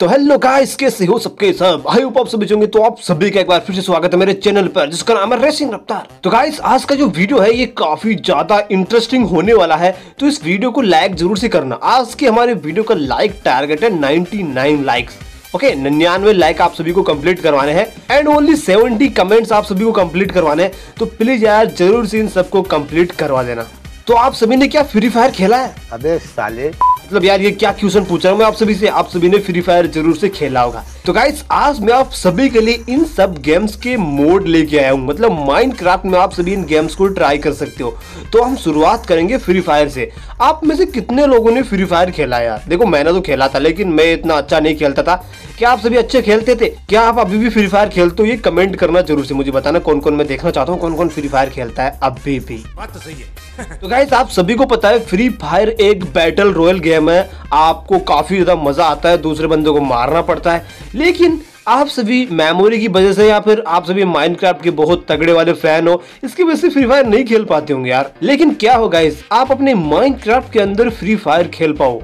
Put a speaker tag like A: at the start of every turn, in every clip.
A: तो hello guys, कैसे हो सबके सब। आई होप आप सभी होंगे। तो आप सभी का एक बार फिर से स्वागत है मेरे चैनल पर जिसका नाम है रेसिंग रफ्तार। तो गाइस, आज का जो वीडियो है ये काफी ज्यादा इंटरेस्टिंग होने वाला है, तो इस वीडियो को लाइक जरूर से करना। आज के हमारे वीडियो का लाइक टारगेट है 99 लाइक्स। ओके, 99 लाइक आप सभी को कंप्लीट करवाने हैं एंड ओनली 70 कमेंट्स आप सभी को कंप्लीट करवाने हैं। तो प्लीज यार जरूर से इन सबको कंप्लीट करवा देना। तो आप सभी ने क्या फ्री फायर खेला है?
B: अबे साले,
A: मतलब यार ये क्या क्वेश्चन पूछ रहा हूँ मैं आप सभी से। आप सभी ने फ्री फायर जरूर से खेला होगा। तो गाइस, आज मैं आप सभी के लिए इन सब गेम्स के मोड लेके आया हूँ। मतलब माइनक्राफ्ट में आप सभी इन गेम्स को ट्राई कर सकते हो। तो हम शुरुआत करेंगे फ्री फायर से। आप में से कितने लोगों ने फ्री फायर खेला यार? देखो, मैंने तो खेला था लेकिन मैं इतना अच्छा नहीं खेलता था। क्या आप सभी अच्छे खेलते थे? क्या आप अभी भी फ्री फायर खेलते हो? ये कमेंट करना जरूर से मुझे बताना। कौन कौन, मैं देखना चाहता हूँ कौन कौन फ्री फायर खेलता है अभी भी।
C: बात तो सही है।
A: तो गाइस, आप सभी को पता है फ्री फायर एक बैटल रॉयल गेम है। आपको काफी ज्यादा मजा आता है, दूसरे बंदों को मारना पड़ता है। लेकिन आप सभी मेमोरी की वजह से या फिर आप सभी माइनक्राफ्ट के बहुत तगड़े वाले फैन हो, इसकी वजह से फ्री फायर नहीं खेल पाते होंगे यार। लेकिन क्या हो गाइस, आप अपने माइनक्राफ्ट के अंदर फ्री फायर खेल पाओ।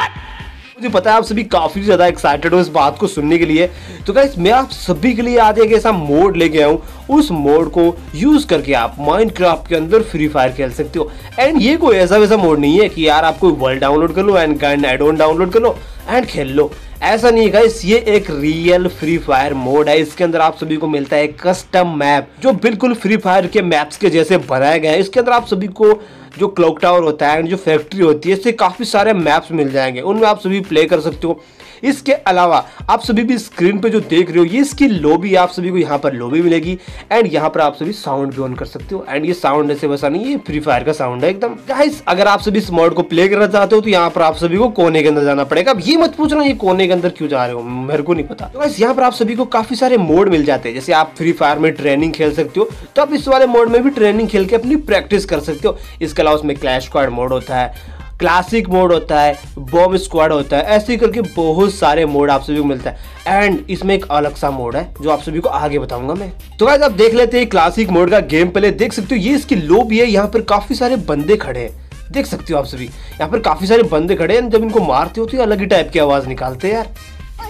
A: मुझे पता है आप सभी काफी ज्यादा एक्साइटेड हो इस बात को सुनने के लिए। तो गाइस, मैं आप सभी के लिए आज एक ऐसा मोड लेके आया हूँ। उस मोड को यूज करके आप माइनक्राफ्ट के अंदर फ्री फायर खेल सकते हो। एंड ये कोई ऐसा वैसा मोड नहीं है कि यार आप कोई वर्ल्ड डाउनलोड कर लो and gun add on download कर लो एंड खेल लो। ऐसा नहीं है गाइस, ये एक रियल फ्री फायर मोड है। इसके अंदर आप सभी को मिलता है कस्टम मैप जो बिल्कुल फ्री फायर के मैप्स के जैसे बनाए गए हैं। इसके अंदर आप सभी को जो क्लॉक टावर होता है एंड जो फैक्ट्री होती है, इससे काफी सारे मैप्स मिल जाएंगे, उनमें आप सभी प्ले कर सकते हो। इसके अलावा आप सभी भी स्क्रीन पे जो देख रहे हो ये इसकी लॉबी, आप सभी को यहाँ पर लॉबी मिलेगी एंड यहाँ पर आप सभी साउंड भी ऑन कर सकते हो। एंड ये साउंड ऐसे वैसा नहीं है, ये फ्री फायर का साउंड है एकदम। गाइस, अगर आप सभी इस मोड को प्ले करना चाहते हो तो यहाँ पर आप सभी को कोने के अंदर जाना पड़ेगा। अब ये मत पूछना ये कोने के अंदर क्यों जा रहे हो, मेरे को नहीं पता। तो गाइस, यहाँ पर आप सभी को काफी सारे मोड मिल जाते हैं। जैसे आप फ्री फायर में ट्रेनिंग खेल सकते हो, तो आप इस वाले मोड में भी ट्रेनिंग खेल के अपनी प्रैक्टिस कर सकते हो। इसके अलावा उसमें क्लैश स्क्वाड मोड होता है, क्लासिक मोड होता है, बॉम्ब स्क्वाड होता है, ऐसे करके बहुत सारे मोड आप सभी को मिलता है। एंड इसमें एक अलग सा मोड है जो आप सभी को आगे बताऊंगा मैं। तो गाइस, आप देख लेते हैं क्लासिक मोड का गेम प्ले। देख सकते हो ये इसकी लॉबी है, यहाँ पर काफी सारे बंदे खड़े हैं। देख सकते हो आप सभी यहाँ पर काफी सारे बंदे खड़े हैं। जब इनको मारते हो तो ये अलग ही टाइप की आवाज निकालते हैं यार।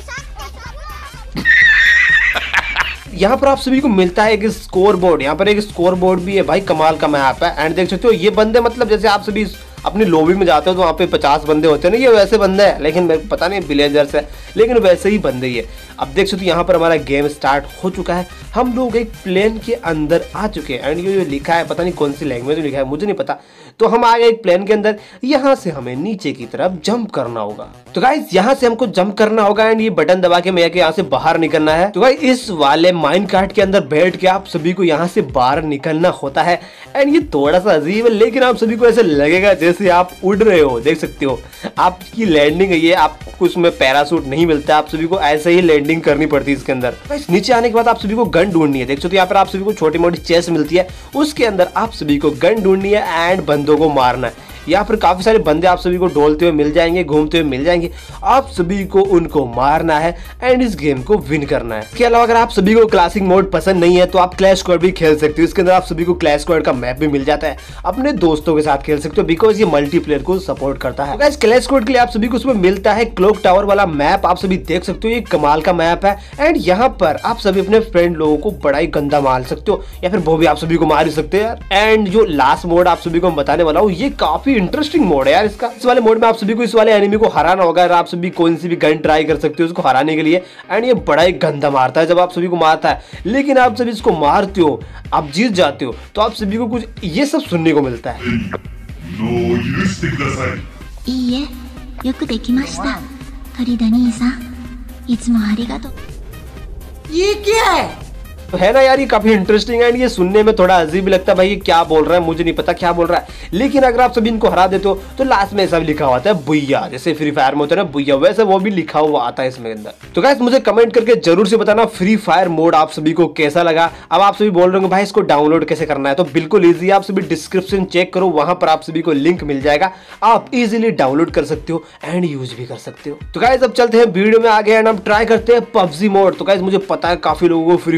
A: यहाँ पर आप सभी को मिलता है एक स्कोर बोर्ड। यहाँ पर एक स्कोर बोर्ड भी है भाई, कमाल का मैप है। एंड देख सकते हो ये बंदे, मतलब जैसे आप सभी अपनी लॉबी में जाते हो तो वहाँ पे 50 बंदे होते हैं ना, ये वैसे बंदे हैं, लेकिन मेरे को पता नहीं विलेजर्स है, लेकिन वैसे ही बंदे ही है। अब देख सकते हो यहाँ पर हमारा गेम स्टार्ट हो चुका है। हम लोग एक प्लेन के अंदर आ चुके हैं एंड ये लिखा है, पता नहीं कौन सी लैंग्वेज में लिखा है, मुझे नहीं पता। तो हम आ गए एक प्लेन के अंदर। यहाँ से हमें नीचे की तरफ जंप करना होगा। तो गाइस, यहाँ से हमको जंप करना होगा एंड ये बटन दबा के मैं यहाँ से बाहर निकलना है। तो गाइस, इस वाले माइनक्राफ्ट के अंदर बैठ के आप सभी को यहाँ से बाहर निकलना होता है। एंड ये थोड़ा सा अजीब है, लेकिन आप सभी को ऐसे लगेगा जैसे आप उड़ रहे हो। देख सकते हो आपकी लैंडिंग है ये, आपको उसमें पैरासूट नहीं मिलता, आप सभी को ऐसे ही लैंडिंग करनी पड़ती है इसके अंदर। गाइस, नीचे आने के बाद आप सभी को गन ढूंढनी है। देख सकते हो यहाँ पर आप सभी को छोटी मोटी चेस्ट मिलती है, उसके अंदर आप सभी को गन ढूंढनी है एंड बंदों को मारना है। यहाँ पर काफी सारे बंदे आप सभी को डोलते हुए मिल जाएंगे, घूमते हुए मिल जाएंगे। आप सभी को उनको मारना है एंड इस गेम को विन करना है। इसके अलावा अगर आप सभी को क्लासिक मोड पसंद नहीं है तो आप क्लैश स्क्वाड भी खेल सकते हो। इसके अंदर आप सभी को क्लैश स्क्वाड का मैप भी मिल जाता है, अपने दोस्तों के साथ खेल सकते हो बिकॉज ये मल्टीप्लेयर को सपोर्ट करता है। गाइस, क्लैश स्क्वाड के लिए आप सभी को उसमें मिलता है क्लॉक टावर वाला मैप। आप सभी देख सकते हो ये कमाल का मैप है एंड यहाँ पर आप सभी अपने फ्रेंड लोगों को बड़ा ही गंदा मार सकते हो या फिर वो भी आप सभी को मार ही सकते हैं यार। एंड जो लास्ट मोड आप सभी को बताने वाला हूँ ये काफी इंटरेस्टिंग मोड है यार इसका। इस वाले मोड में आप सभी को इस वाले एनिमी को हराना होगा। आप सभी कौन सी भी गन ट्राई कर सकते हो उसको हराने के लिए। एंड ये बड़ा ही गंदा मारता है जब आप सभी को मारता है, लेकिन आप सभी इसको मारते हो, आप जीत जाते हो, तो आप सभी को कुछ ये सब सुनने को मिलता है।
D: いいえ、よくできました。トリダ兄さん、いつもありがとう。
C: ये क्या है?
A: तो है ना यार, ये काफी इंटरेस्टिंग है एंड ये सुनने में थोड़ा अजीब भी लगता है। भाई ये क्या बोल रहा है, मुझे नहीं पता क्या बोल रहा है, लेकिन अगर आप सभी इनको हरा देते हो तो लास्ट में ऐसा भी लिखा होता है बुया, जैसे फ्री फायर में होता है ना बुया, वैसे वो भी लिखा हुआ आता है इसमें अंदर। तो गाइस, मुझे कमेंट करके जरूर से बताना फ्री फायर मोड आप सभी को कैसा लगा। अब आप सभी बोल रहे होंगे भाई इसको डाउनलोड कैसे करना है, तो बिल्कुल ईजी, आप सभी डिस्क्रिप्शन चेक करो, वहां पर आप सभी को लिंक मिल जाएगा, आप इजीली डाउनलोड कर सकते हो एंड यूज भी कर सकते हो। तो गाइस, अब चलते हैं वीडियो में आगे एंड हम ट्राई करते हैं पबजी मोड। तो गाइस, मुझे पता है काफी लोगों को फ्री फायर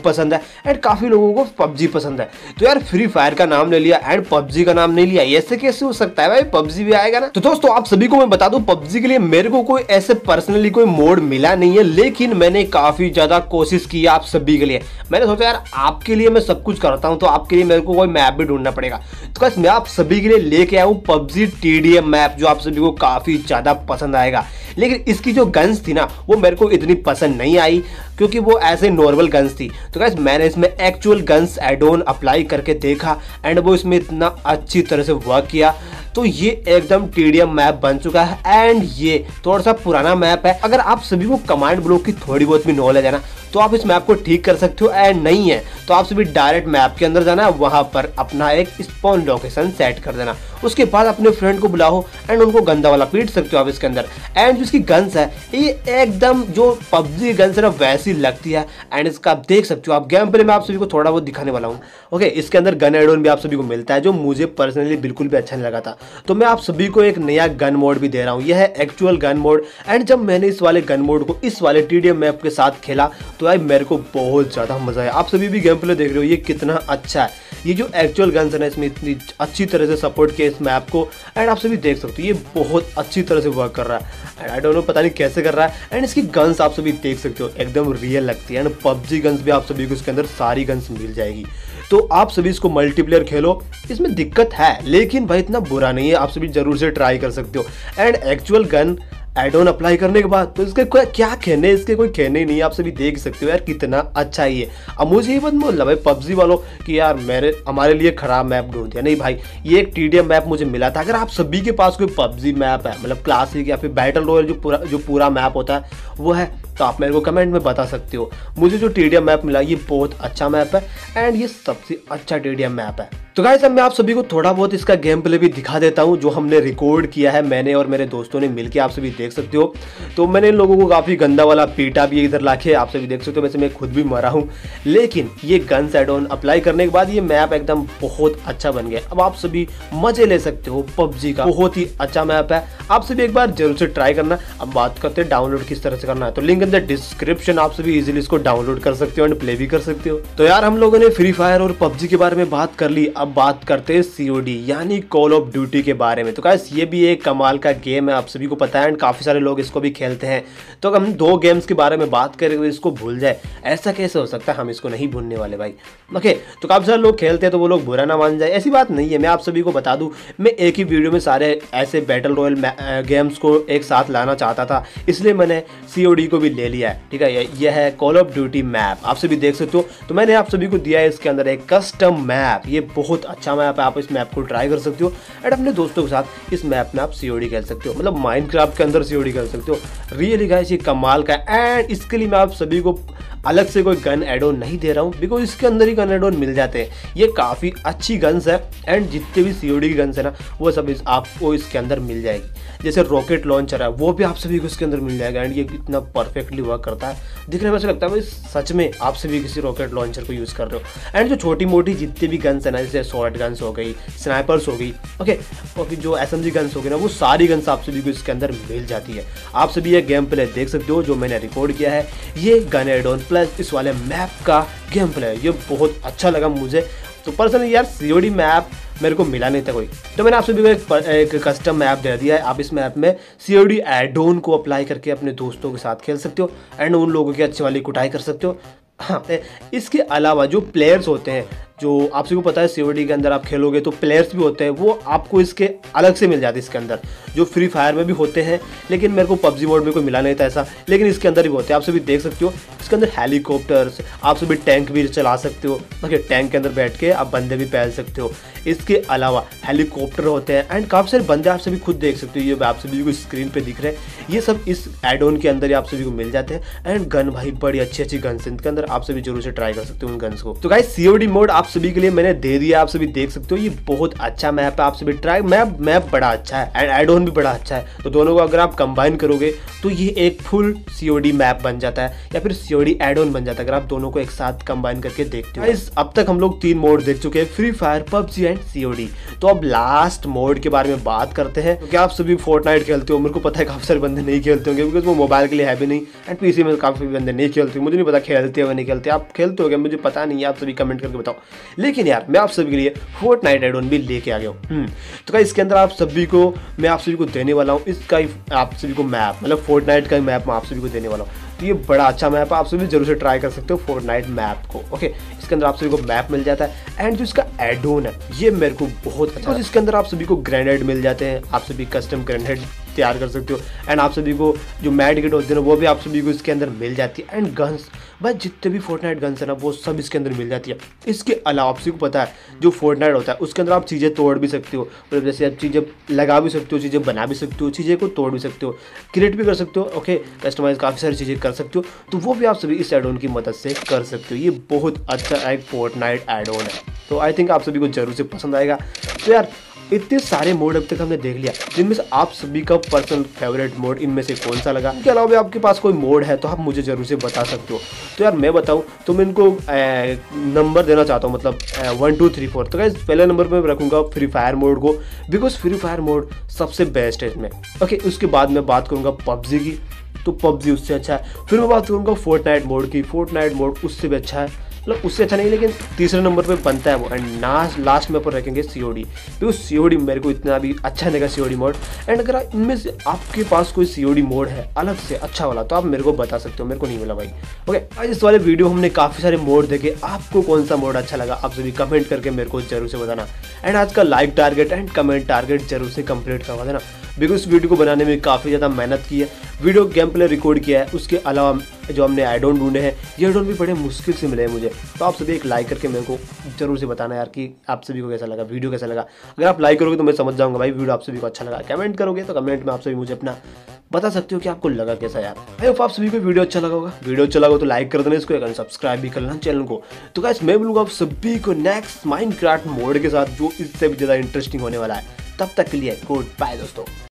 A: पसंद है एंड काफी लोगों को पबजी पसंद है। तो यार फ्री फायर का नाम ले लिया एंड पबजी का नाम नहीं लिया, ऐसे कैसे हो सकता है भाई? पबजी भी आएगा ना। तो दोस्तों आप सभी को मैं बता दूं, पबजी के लिए मेरे को कोई ऐसे पर्सनली कोई मोड मिला नहीं है, लेकिन मैंने काफी ज्यादा कोशिश की आप सभी के लिए। मैंने सोचा यार आपके लिए मैं सब कुछ करता हूं, तो आपके लिए मेरे को कोई मैप भी ढूंढना पड़ेगा। तो गाइस मैं आप सभी के लिए लेके आया हूं पबजी TDM मैप, जो आप सभी को काफी ज्यादा पसंद आएगा। लेकिन इसकी जो गन्स थी ना वो मेरे को इतनी पसंद नहीं आई, क्योंकि वो ऐसे नॉर्मल गन्स थी। तो गाइस मैंने इसमें actual guns add on apply करके देखा एंड वो इसमें इतना अच्छी तरह से वर्क किया, तो ये एकदम TDM मैप बन चुका है। एंड ये थोड़ा सा पुराना मैप है, अगर आप सभी को कमांड ब्लॉक की थोड़ी बहुत भी नॉलेज है ना तो आप इस मैप को ठीक कर सकते हो, एंड नहीं है तो आप सभी डायरेक्ट मैप के अंदर जाना, वहां पर अपना एक स्पॉन लोकेशन सेट कर देना। उसके बाद अपने फ्रेंड को बुलाओ एंड उनको गंदा वाला पीट सकते हो आप इसके अंदर। एंड जो इसकी गन्स है ये एकदम जो पबजी गन्स है ना वैसी लगती है, एंड इसका आप देख सकते हो। आप गेम प्ले में आप सभी को थोड़ा बहुत दिखाने वाला हूँ। ओके, इसके अंदर गन एड ऑन भी आप सभी को मिलता है, जो मुझे पर्सनली बिल्कुल भी अच्छा नहीं लगा था। तो मैं आप सभी को एक नया गन मोड भी दे रहा हूँ, यह है एक्चुअल गन मोड। एंड जब मैंने इस वाले गन मोड को इस वाले TDM मैप के साथ खेला तो यार मेरे को बहुत ज्यादा मजा आया। आप सभी भी गेम प्ले देख रहे हो, ये कितना अच्छा है। ये जो एक्चुअल गन्स है ना इसमें इतनी अच्छी तरह से सपोर्ट किया इस मैप को, एंड आप सभी देख सकते हो ये बहुत अच्छी तरह से वर्क कर रहा है। एंड आई डोंट नो पता नहीं कैसे कर रहा है। एंड इसकी गन्स आप सभी देख सकते हो एकदम रियल लगती है, एंड पबजी गन्स भी आप सभी को इसके अंदर सारी गन्स मिल जाएगी। तो आप सभी इसको मल्टीप्लेयर खेलो, इसमें दिक्कत है लेकिन भाई इतना बुरा नहीं है, आप सभी जरूर से ट्राई कर सकते हो। And actual gun add on apply करने के बाद तो इसके क्या कहने, इसके कोई कहने ही नहीं है। आप सभी देख सकते हो यार कितना अच्छा ही है। अब मुझे ये बात बोलना भाई पबजी वालों कि यार हमारे लिए खराब मैप ढूंढ दिया, नहीं भाई ये एक TDM मैप मुझे मिला था। अगर आप सभी के पास कोई पबजी मैप है, मतलब क्लासिक या फिर बैटल रॉयल जो पूरा मैप होता है वो है, तो आप मेरे को कमेंट में बता सकते हो। मुझे जो TDM मैप मिला ये बहुत अच्छा मैप है, एंड ये सबसे अच्छा TDM मैप है। तो गाइस अब मैं आप सभी को थोड़ा बहुत इसका गेम प्ले भी दिखा देता हूं, जो हमने रिकॉर्ड किया है मैंने और मेरे दोस्तों ने मिलकर, आप सभी देख सकते हो। तो मैंने इन लोगों को काफी गंदा वाला पीटा भी इधर लाके, आप सभी देख सकते हो। वैसे मैं खुद भी मरा हूं, लेकिन ये गन्स एड ऑन अप्लाई करने के बाद ये मैप एकदम बहुत अच्छा बन गया। अब आप सभी मजे ले सकते हो पबजी का, बहुत ही अच्छा मैप है। आप सभी एक बार जरूर से ट्राई करना। अब बात करते हैं डाउनलोड किस तरह से करना है, तो लिंक इन द डिस्क्रिप्शन, आप सभी इजीली इसको डाउनलोड कर सकते हो एंड प्ले भी कर सकते हो। तो यार हम लोगों ने फ्री फायर और पबजी के बारे में बात कर ली, अब बात करते हैं COD यानी कॉल ऑफ ड्यूटी के बारे में। तो गाइस ये भी एक कमाल का गेम है, आप सभी को पता है, एंड काफी सारे लोग इसको भी खेलते हैं। तो हम दो गेम्स के बारे में बात करें तो इसको भूल जाए, ऐसा कैसे हो सकता है? हम इसको नहीं भूलने वाले भाई। ओके, तो काफी सारे लोग खेलते हैं तो वो लोग बुरा ना मान जाए, ऐसी बात नहीं है। मैं आप सभी को बता दूं, मैं एक ही वीडियो में सारे ऐसे बैटल रॉयल गेम्स को एक साथ लाना चाहता था, इसलिए मैंने COD को भी ले लिया है। ठीक है, यह है कॉल ऑफ ड्यूटी मैप, आप सभी देख सकते हो। तो मैंने आप सभी को दिया है इसके अंदर एक कस्टम मैप, ये बहुत अच्छा मैप है, आप इस मैप को ट्राई कर सकते हो एंड अपने दोस्तों के साथ इस मैप में आप COD खेल सकते हो, मतलब माइनक्राफ्ट के अंदर COD खेल सकते हो। रियली गाइस ये कमाल का है, एंड इसके लिए मैं आप सभी को अलग से कोई गन एड ऑन नहीं दे रहा हूँ, बिकॉज इसके अंदर ही गन एड ऑन मिल जाते हैं। ये काफ़ी अच्छी गन्स है, एंड जितने भी COD की गन्स है ना वो सब आपको इसके अंदर मिल जाएगी। जैसे रॉकेट लॉन्चर है वो भी आप सभी को इसके अंदर मिल जाएगा, एंड ये इतना परफेक्टली वर्क करता है, दिखने में ऐसा लगता है भाई सच में आप सभी किसी रॉकेट लॉन्चर को यूज़ कर रहे हो। एंड जो छोटी मोटी जितनी भी गन्स है ना, जैसे शॉर्ट गन्स हो गई, स्नाइपर्स हो गई, ओके, और जो SMG गन्स हो गई ना, वो सारी गन्स आप सभी को इसके अंदर मिल जाती है। आप सभी ये गेम प्ले देख सकते हो जो मैंने रिकॉर्ड किया है, ये गन एड ऑन प्लस इस वाले मैप का गेम प्ले, ये बहुत अच्छा लगा मुझे। तो पर्सनली यार COD मैप मेरे को मिला नहीं था कोई, तो मैंने आप सभी को एक कस्टम मैप दे दिया है। आप इस मैप में COD एड ऑन को अप्लाई करके अपने दोस्तों के साथ खेल सकते हो, एंड उन लोगों की अच्छी वाली कुटाई कर सकते हो। हाँ, इसके अलावा जो प्लेयर्स होते हैं, जो आप सभी को पता है COD के अंदर आप खेलोगे तो प्लेयर्स भी होते हैं, वो आपको इसके अलग से मिल जाते हैं इसके अंदर, जो फ्री फायर में भी होते हैं, लेकिन मेरे को PUBG मोड में कोई मिला नहीं था ऐसा, लेकिन इसके अंदर भी होते हैं। आप सभी देख सकते हो इसके अंदर हेलीकॉप्टर्स, आप सभी टैंक भी चला सकते हो। ओके, टैंक के अंदर बैठ के आप बंदे भी पहल सकते हो। इसके अलावा हेलीकॉप्टर होते हैं, एंड काफ़ी सारे बंदे आप सभी खुद देख सकते हो, ये आप सभी को स्क्रीन पे दिख रहे हैं, ये सब इस एड ऑन के अंदर ही आप सभी को मिल जाते हैं। एंड गन भाई बड़ी अच्छी अच्छी गन्स इनके अंदर, आप सभी जरूर से ट्राई कर सकते हो उन गन्स को। तो गाइस COD मोड आप सभी के लिए मैंने दे दिया, आप सभी देख सकते हो। ये बहुत अच्छा मैप है, आप सभी ट्राई। मैप बड़ा अच्छा है एंड एड ऑन भी बड़ा अच्छा है। तो दोनों को अगर आप कंबाइन करोगे तो ये एक फुल COD मैप बन जाता है या फिर COD एड ऑन बन जाता है, अगर आप दोनों को एक साथ कंबाइन करके देखते हो। अब तक हम लोग 3 मोड देख चुके हैं, Free Fire, PUBG and COD। तो अब लास्ट मोड के बारे में बात करते हैं। क्योंकि आप सभी फोर्टनाइट खेलते हो, मेरे को पता है काफी सारे बंदे नहीं खेलते होंगे बिकॉज वो मोबाइल के लिए है भी नहीं एंड PC में काफी बंदे नहीं खेलते। मुझे नहीं पता खेलते हो नहीं खेलते, आप खेलते हो, मुझे पता नहीं है, आप सभी कमेंट करके बताओ। लेकिन यार मैं आप सभी के लिए फोर्टनाइट एड ऑन भी लेके आ गया हूँ। तो क्या इसके अंदर आप सभी को मैं आप सभी को देने वाला हूँ इसका आप सभी को मैप, मतलब फोर्टनाइट का मैप मैं आप सभी को देने वाला हूँ। तो ये बड़ा अच्छा मैप है, आप सभी जरूर से ट्राई कर सकते हो फोर्टनाइट मैप को। ओके, इसके अंदर आप सभी को मैप मिल जाता है एंड जो इसका एड ऑन है ये मेरे को बहुत अच्छा है। इसके अंदर आप सभी को ग्रेनेड मिल जाते हैं, आप सभी कस्टम ग्रेनेड तैयार कर सकते हो एंड आप सभी को जो मैड किट होते हैं वो भी आप सभी को इसके अंदर मिल जाती है एंड गन्स, भाई जितने भी फोर्टनाइट गन्स है ना वो सब इसके अंदर मिल जाती है। इसके अलावा आप सभी को पता है जो फोर्टनाइट होता है उसके अंदर आप चीज़ें तोड़ भी सकते हो, मतलब जैसे आप चीज़ें लगा भी सकते हो, चीज़ें बना भी सकते हो, चीज़ें को तोड़ भी सकते हो, क्रिएट भी कर सकते हो। ओके, कस्टमाइज काफ़ी सारी चीज़ें कर सकते हो, तो वो भी आप सभी इस एड ऑन की मदद से कर सकते हो। ये बहुत अच्छा एक फोर्टनाइट एड ऑन है, तो आई थिंक आप सभी को जरूर से पसंद आएगा। तो यार इतने सारे मोड अब तक हमने देख लिया, जिनमें से आप सभी का पर्सनल फेवरेट मोड इनमें से कौन सा लगा। इनके अलावा भी आपके पास कोई मोड है तो आप मुझे जरूर से बता सकते हो। तो यार मैं बताऊं तो मैं इनको नंबर देना चाहता हूं, मतलब 1 2 3 4। तो गाइस पहले नंबर पे मैं रखूंगा फ्री फायर मोड को, बिकॉज फ्री फायर मोड सबसे बेस्ट है इसमें। ओके, उसके बाद मैं बात करूंगा PUBG की, तो PUBG उससे अच्छा है। फिर मैं बात करूंगा फोर्टनाइट मोड की, फोर्टनाइट मोड उससे भी अच्छा है, मतलब उससे अच्छा नहीं लेकिन तीसरे नंबर पे बनता है वो। एंड लास्ट में पर रखेंगे COD, तो COD मेरे को इतना भी अच्छा लगा COD मोड। एंड अगर इनमें से आपके पास कोई COD मोड है अलग से अच्छा वाला तो आप मेरे को बता सकते हो, मेरे को नहीं मिला भाई। ओके, आज इस वाले वीडियो हमने काफ़ी सारे मोड देखे, आपको कौन सा मोड अच्छा लगा आप सभी कमेंट करके मेरे को जरूर से बताना। एंड आज का like target and comment target जरूर से कंप्लीट करवा देना, बिकॉज इस वीडियो को बनाने में काफ़ी ज़्यादा मेहनत की है, वीडियो गेम प्ले रिकॉर्ड किया है, उसके अलावा जो हमने एड ऑन ढूंढे हैं ये एड ऑन भी बड़े मुश्किल से मिले हैं मुझे। तो आप सभी एक लाइक करके मेरे को जरूर से बताना यार कि आप सभी को कैसा लगा, वीडियो कैसा लगा। अगर आप लाइक करोगे तो मैं समझ जाऊंगा भाई वीडियो आप सभी को अच्छा लगा। कमेंट करोगे तो कमेंट में आप सभी मुझे अपना बता सकते हो कि आपको लगा कैसा यार। आई होप आप सभी को वीडियो अच्छा लगा होगा। वीडियो अच्छा लगा तो लाइक कर देना इसको, अगर सब्सक्राइब भी कर लेना चैनल को। तो गाइस मैं मिलूंगा आप सभी को नेक्स्ट माइनक्राफ्ट मोड के साथ जो इससे भी ज़्यादा इंटरेस्टिंग होने वाला है। तब तक के लिए गुड बाय दोस्तों।